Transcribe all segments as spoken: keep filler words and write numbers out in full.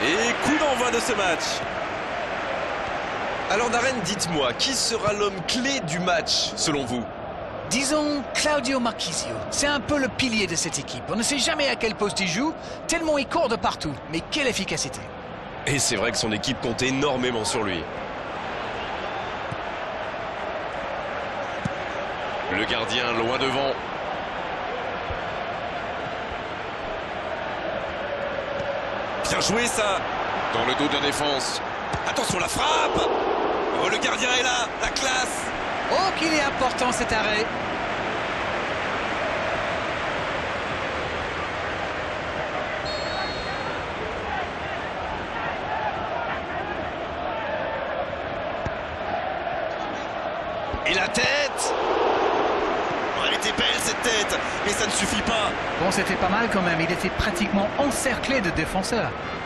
Et coup d'envoi de ce match. Alors Darren, dites-moi, qui sera l'homme clé du match selon vous? Disons Claudio Marchisio. C'est un peu le pilier de cette équipe. On ne sait jamais à quel poste il joue, tellement il court de partout. Mais quelle efficacité! Et c'est vrai que son équipe compte énormément sur lui. Le gardien loin devant. Bien joué ça. Dans le dos de la défense. Attention la frappe. Oh, le gardien est là, la classe. Oh, qu'il est important cet arrêt! Et la tête. Oh, elle était belle cette tête, mais ça ne suffit pas. Bon, c'était pas mal quand même. Il était pratiquement encerclé de défenseurs.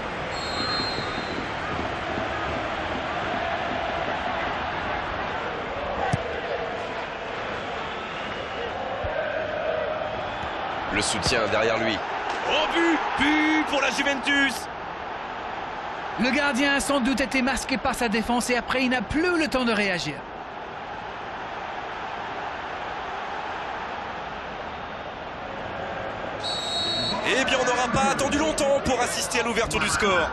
Le soutien derrière lui. Oh, but, but pour la Juventus. Le gardien a sans doute été masqué par sa défense et après il n'a plus le temps de réagir. Eh bien, on n'aura pas attendu longtemps pour assister à l'ouverture du score.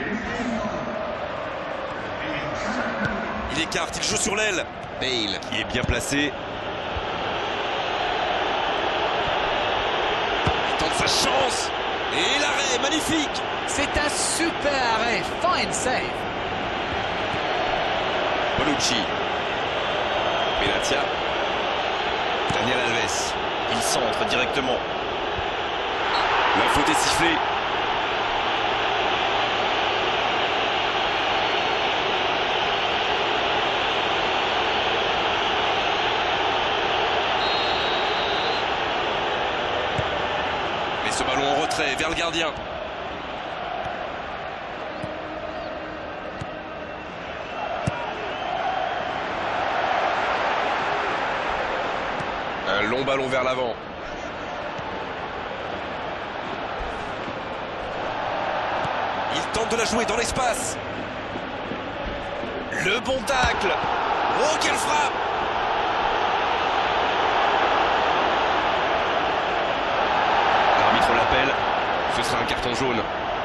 Il écarte, il joue sur l'aile. Bale qui est bien placé. Il tente sa chance. Et l'arrêt, magnifique. C'est un super arrêt. Fine save. Bonucci. Benatia. Daniel Alves. Il centre directement. La faute est sifflée. Mais ce ballon en retrait vers le gardien. Un long ballon vers l'avant. Il tente de la jouer dans l'espace. Le bon tacle. Oh, quelle frappe! L'arbitre l'appelle. Ce sera un carton jaune.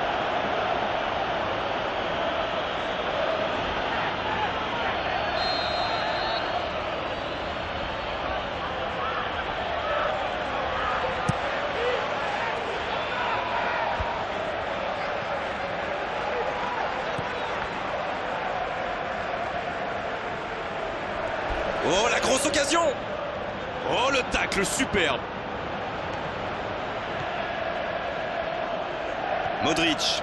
Oh, la grosse occasion! Oh, le tacle superbe! Modric.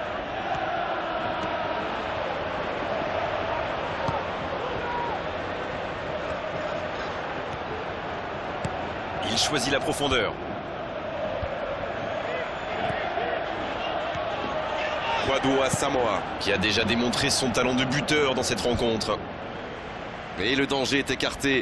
Il choisit la profondeur. Kwadwo Asamoah, qui a déjà démontré son talent de buteur dans cette rencontre. Et le danger est écarté.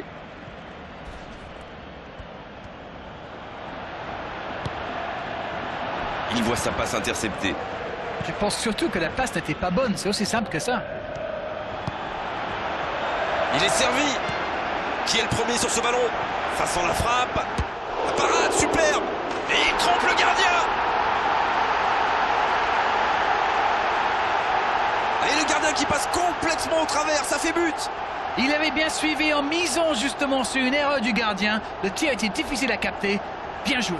Il voit sa passe interceptée. Je pense surtout que la passe n'était pas bonne. C'est aussi simple que ça. Il est servi. Qui est le premier sur ce ballon? Façon la frappe. La parade, superbe. Et il trompe le gardien. Et le gardien qui passe complètement au travers, ça fait but. Il avait bien suivi en misant justement sur une erreur du gardien. Le tir était difficile à capter. Bien joué.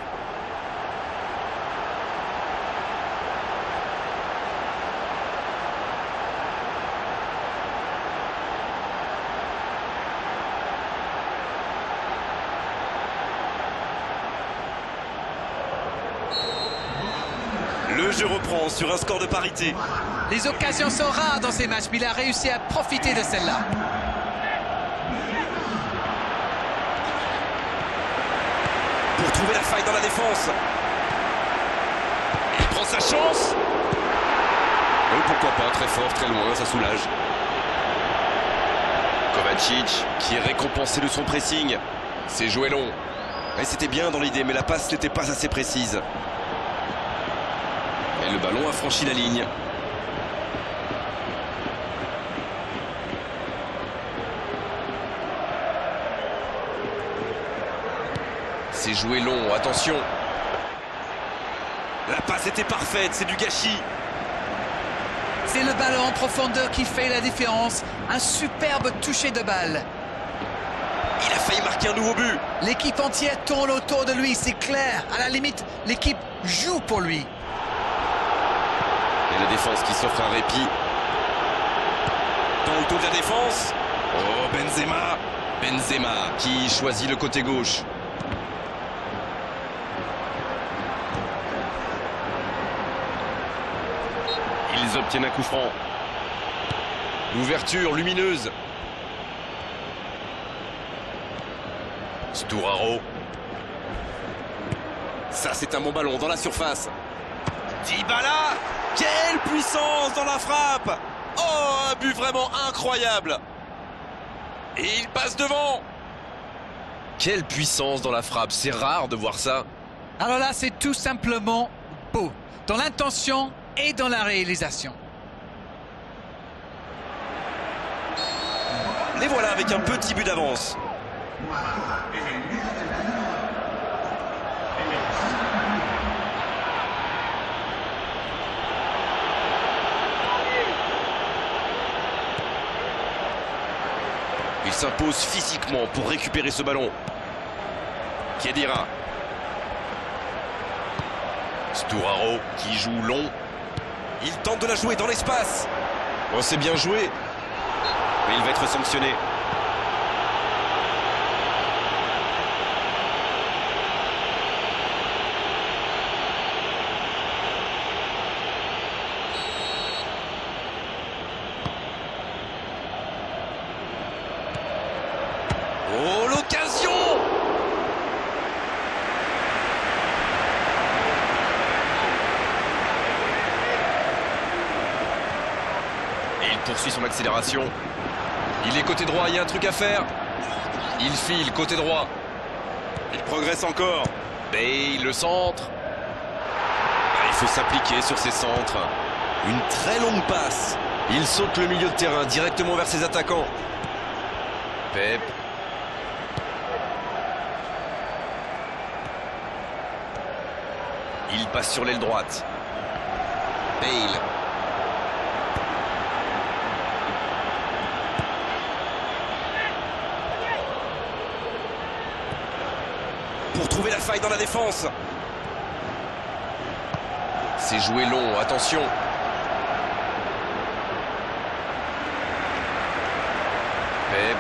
Le jeu reprend sur un score de parité. Les occasions sont rares dans ces matchs, mais il a réussi à profiter de celle-là. Pour trouver la faille dans la défense. Il prend sa chance. Oh, pourquoi pas, très fort, très loin, ça soulage. Kovacic qui est récompensé de son pressing. C'est joué long. Et c'était bien dans l'idée, mais la passe n'était pas assez précise. Et le ballon a franchi la ligne. joué long, attention. La passe était parfaite, c'est du gâchis. C'est le ballon en profondeur qui fait la différence. Un superbe toucher de balle. Il a failli marquer un nouveau but. L'équipe entière tourne autour de lui, c'est clair. À la limite, l'équipe joue pour lui. Et la défense qui s'offre un répit. Dans le dos de la défense. Oh, Benzema. Benzema qui choisit le côté gauche. Ils obtiennent un coup franc. L'ouverture lumineuse. Sturaro. Ça, c'est un bon ballon dans la surface. Dybala. Quelle puissance dans la frappe. Oh, un but vraiment incroyable. Et il passe devant. Quelle puissance dans la frappe. C'est rare de voir ça. Alors là, c'est tout simplement beau. Dans l'intention et dans la réalisation. Les voilà avec un petit but d'avance. Il s'impose physiquement pour récupérer ce ballon. Khedira. Sturaro qui joue long. Il tente de la jouer dans l'espace. Oh, c'est bien joué. Mais il va être sanctionné. Oh, l'occasion! Et il poursuit son accélération. Il est côté droit, il y a un truc à faire. Il file côté droit. Il progresse encore. Bale, le centre. Ah, il faut s'appliquer sur ses centres. Une très longue passe. Il saute le milieu de terrain directement vers ses attaquants. Pep. Il passe sur l'aile droite. Bale. Pour trouver la faille dans la défense. C'est joué long, attention. Pep.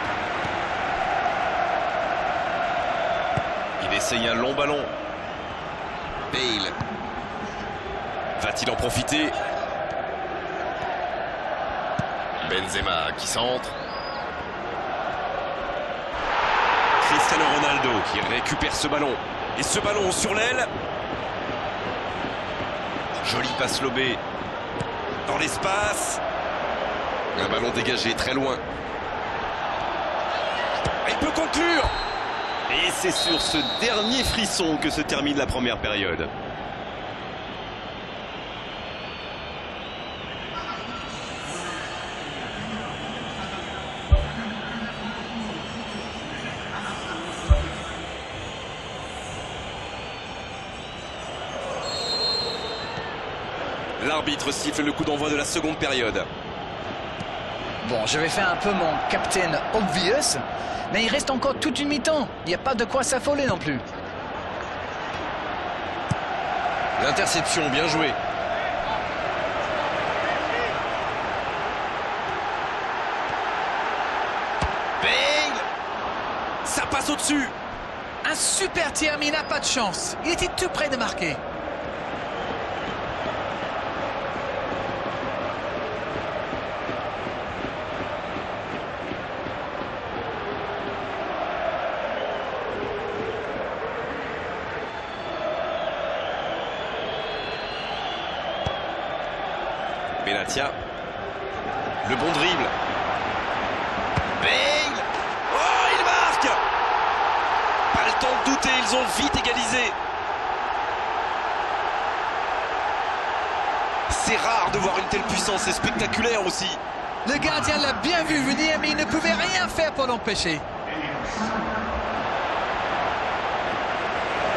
Il essaye un long ballon. Bale. Va-t-il en profiter? Benzema qui centre. Cristiano Ronaldo qui récupère ce ballon. Et ce ballon sur l'aile. Jolie passe lobée. Dans l'espace. Un ballon dégagé très loin. Il peut conclure. Et c'est sur ce dernier frisson que se termine la première période. L'arbitre siffle le coup d'envoi de la seconde période. Bon, je vais faire un peu mon captain obvious, mais il reste encore toute une mi-temps. Il n'y a pas de quoi s'affoler non plus. L'interception, bien jouée. Bale. Ça passe au-dessus. Un super tir, mais il n'a pas de chance. Il était tout près de marquer. Benatia. Le bon dribble. Bale. Oh, il marque. Pas le temps de douter, ils ont vite égalisé. C'est rare de voir une telle puissance, c'est spectaculaire aussi. Le gardien l'a bien vu venir, mais il ne pouvait rien faire pour l'empêcher.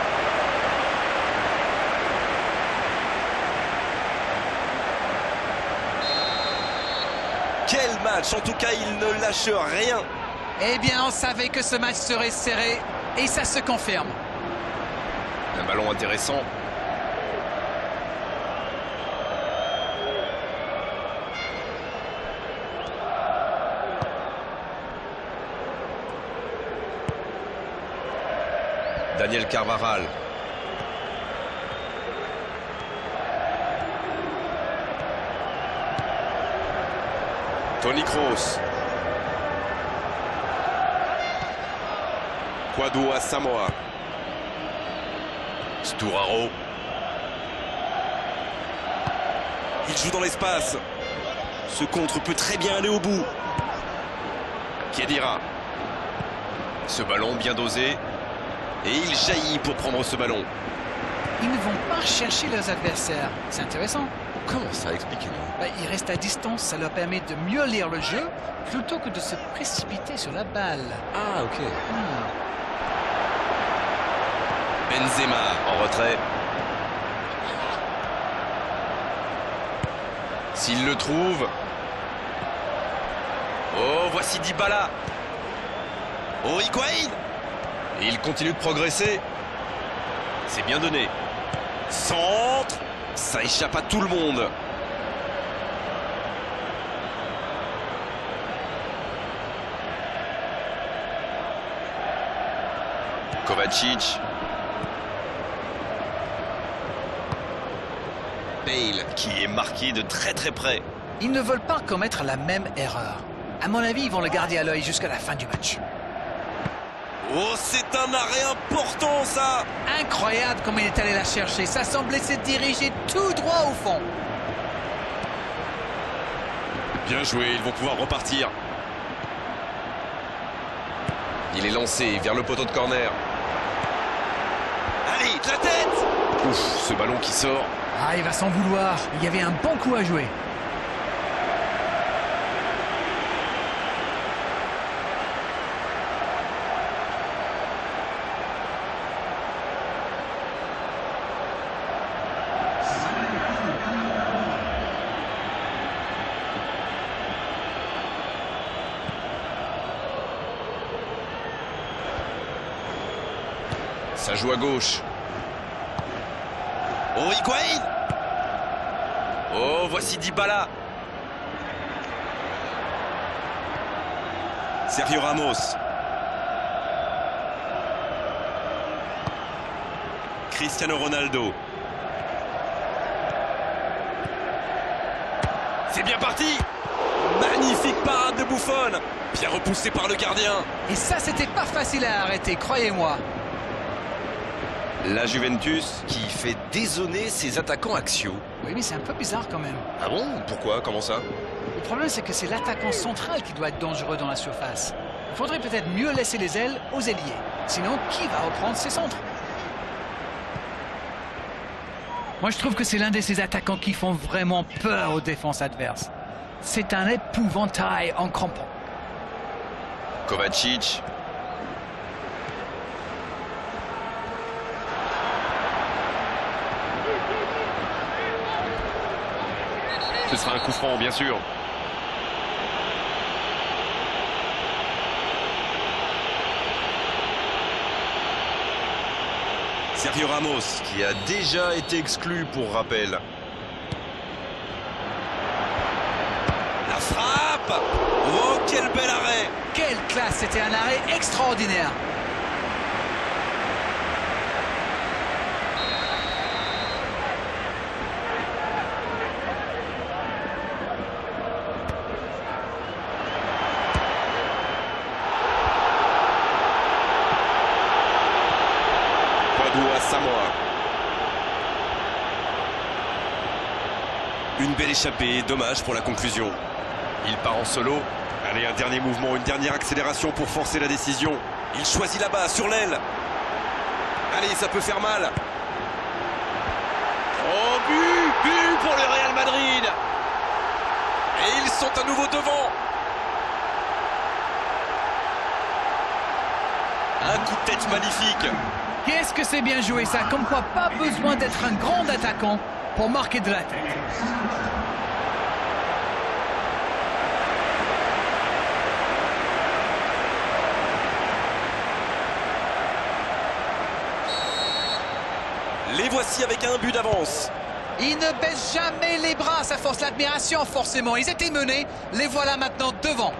Quel match! En tout cas, il ne lâche rien. Eh bien, on savait que ce match serait serré et ça se confirme. Un ballon intéressant. Daniel Carvajal. Toni Kroos. Kwadwo Asamoah. Sturaro. Il joue dans l'espace. Ce contre peut très bien aller au bout. Khedira. Ce ballon bien dosé. Et il jaillit pour prendre ce ballon. Ils ne vont pas chercher leurs adversaires. C'est intéressant. Comment ça? Expliquez-moi. Bah, ils restent à distance, ça leur permet de mieux lire le jeu plutôt que de se précipiter sur la balle. Ah, ok. Hmm. Benzema en retrait. S'il le trouve. Oh, voici Dybala. Oh, Higuaín. Et il continue de progresser. C'est bien donné. Centre. Ça échappe à tout le monde. Kovacic. Bale qui est marqué de très très près. Ils ne veulent pas commettre la même erreur. À mon avis, ils vont le garder à l'œil jusqu'à la fin du match. Oh, c'est un arrêt important, ça! Incroyable comme il est allé la chercher. Ça semblait se diriger tout droit au fond. Bien joué, ils vont pouvoir repartir. Il est lancé vers le poteau de corner. Allez, de la tête! Ouf, ce ballon qui sort. Ah, il va s'en vouloir. Il y avait un bon coup à jouer. Ça joue à gauche. Oh, Higuaín. Oh, voici Dybala. Sergio Ramos. Cristiano Ronaldo. C'est bien parti. Magnifique parade de Buffon. Bien repoussé par le gardien. Et ça, c'était pas facile à arrêter, croyez-moi. La Juventus qui fait dézonner ses attaquants axiaux. Oui, mais c'est un peu bizarre quand même. Ah bon? Pourquoi? Comment ça? Le problème, c'est que c'est l'attaquant central qui doit être dangereux dans la surface. Il faudrait peut-être mieux laisser les ailes aux ailiers. Sinon, qui va reprendre ses centres? Moi, je trouve que c'est l'un de ces attaquants qui font vraiment peur aux défenses adverses. C'est un épouvantail en crampon. Kovacic. Ce sera un coup franc, bien sûr. Sergio Ramos, qui a déjà été exclu pour rappel. La frappe! Oh, quel bel arrêt! Quelle classe! C'était un arrêt extraordinaire. Asamoah. Une belle échappée, dommage pour la conclusion. Il part en solo. Allez, un dernier mouvement, une dernière accélération pour forcer la décision. Il choisit là-bas, sur l'aile. Allez, ça peut faire mal. Oh, but! But pour le Real Madrid! Et ils sont à nouveau devant. Un coup de tête magnifique. Qu'est-ce que c'est bien joué ça, comme quoi pas besoin d'être un grand attaquant pour marquer de la tête. Les voici avec un but d'avance. Ils ne baissent jamais les bras, ça force l'admiration forcément. Ils étaient menés, les voilà maintenant devant.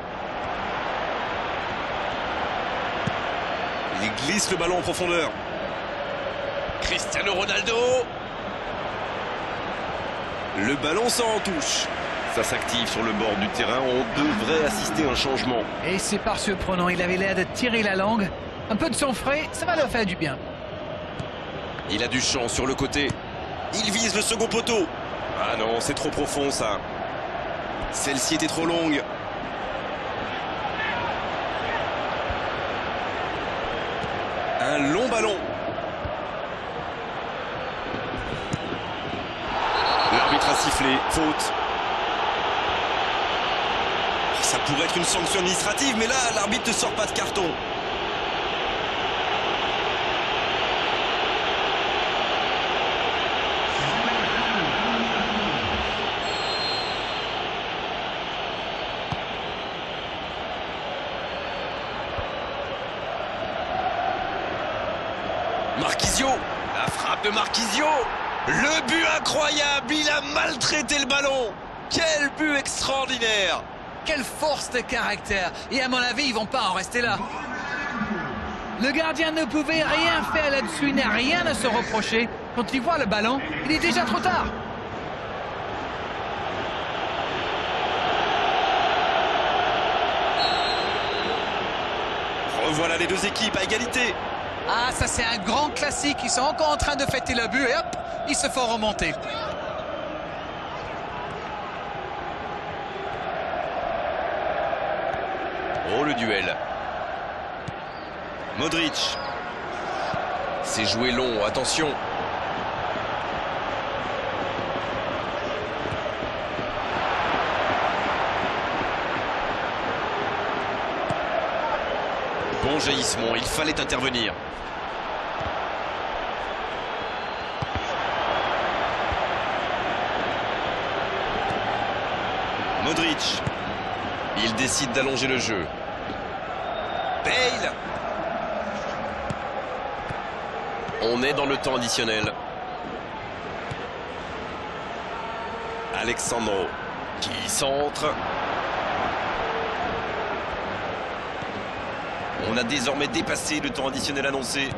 Il glisse le ballon en profondeur. Cristiano Ronaldo. Le ballon s'en touche. Ça s'active sur le bord du terrain. On devrait assister à un changement. Et c'est pas surprenant, il avait l'air de tirer la langue. Un peu de sang frais, ça va leur faire du bien. Il a du champ sur le côté. Il vise le second poteau. Ah non, c'est trop profond ça. Celle-ci était trop longue. Un long ballon. L'arbitre a sifflé, faute. Ça pourrait être une sanction administrative, mais là, l'arbitre ne sort pas de carton. Marquisio, la frappe de Marquisio, le but incroyable, il a maltraité le ballon. Quel but extraordinaire. Quelle force de caractère. Et à mon avis, ils vont pas en rester là. Le gardien ne pouvait rien faire là-dessus, il n'a rien à se reprocher. Quand il voit le ballon, il est déjà trop tard. Revoilà les deux équipes à égalité. Ah, ça c'est un grand classique. Ils sont encore en train de fêter le but et hop, ils se font remonter. Oh, le duel. Modric. C'est joué long, attention. Bon jaillissement, il fallait intervenir. Modric. Il décide d'allonger le jeu. Bale. On est dans le temps additionnel. Alexandro qui centre. On a désormais dépassé le temps additionnel annoncé.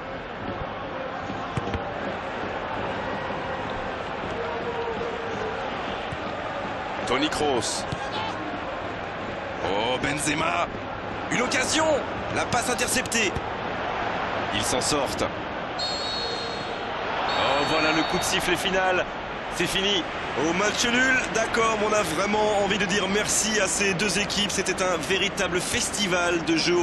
Toni Kroos. Oh, Benzema. Une occasion. La passe interceptée. Ils s'en sortent. Oh, voilà le coup de sifflet final. C'est fini. Au match nul, d'accord, on a vraiment envie de dire merci à ces deux équipes. C'était un véritable festival de jeux.